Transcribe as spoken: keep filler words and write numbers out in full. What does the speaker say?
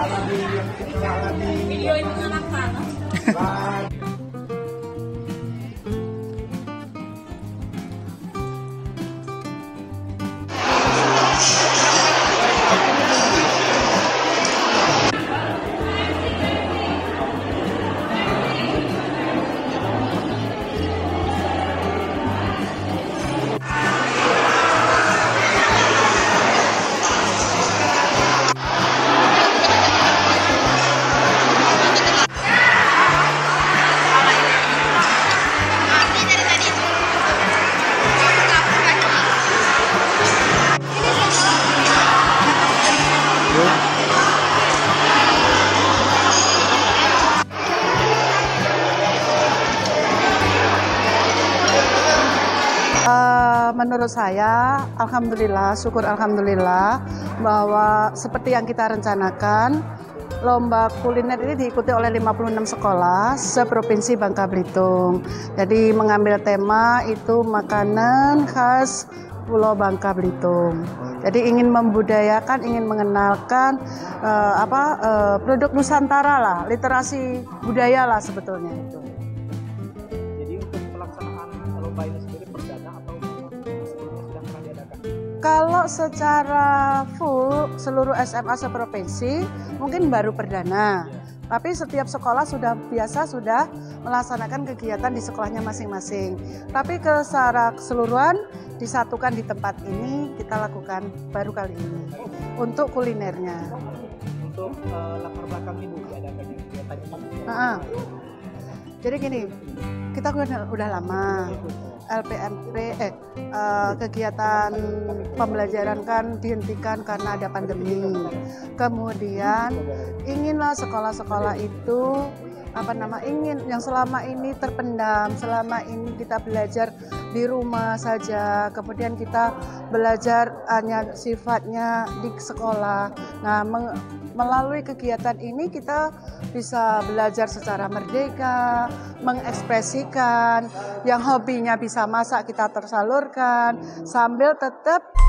Video yang menyenangkan. Menurut saya, alhamdulillah, syukur alhamdulillah bahwa seperti yang kita rencanakan, lomba kuliner ini diikuti oleh lima puluh enam sekolah seprovinsi Bangka Belitung. Jadi mengambil tema itu makanan khas Pulau Bangka Belitung. Jadi ingin membudayakan, ingin mengenalkan uh, apa uh, produk Nusantara lah, literasi budaya lah sebetulnya itu. Jadi untuk pelaksanaan lomba ini sendiri perdana atau sebelumnya sudah pernah diadakan? Kalau secara full seluruh S M A seprovinsi mungkin baru perdana. Tapi setiap sekolah sudah biasa sudah melaksanakan kegiatan di sekolahnya masing-masing. Tapi ke secara keseluruhan disatukan di tempat ini kita lakukan baru kali ini untuk kulinernya. Untuk uh, latar belakang ibu diadakan kegiatan ini. Nah, jadi gini, kita udah, udah lama L P M P eh uh, kegiatan pembelajaran kan dihentikan karena ada pandemi. Kemudian inginlah sekolah-sekolah itu apa nama ingin yang selama ini terpendam, selama ini kita belajar di rumah saja, kemudian kita belajar hanya sifatnya di sekolah. Nah, meng, melalui kegiatan ini kita bisa belajar secara merdeka, mengekspresikan, yang hobinya bisa masak kita tersalurkan, sambil tetap